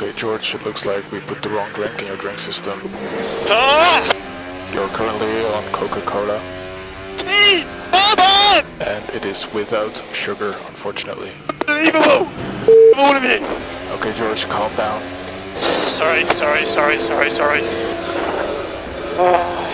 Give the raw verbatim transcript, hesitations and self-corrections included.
Okay, George, it looks like we put the wrong drink in your drink system. Ah! You're currently on Coca-Cola. And it is without sugar, unfortunately. Unbelievable! All of you! Okay, George, calm down. Sorry, sorry, sorry, sorry, sorry. Oh.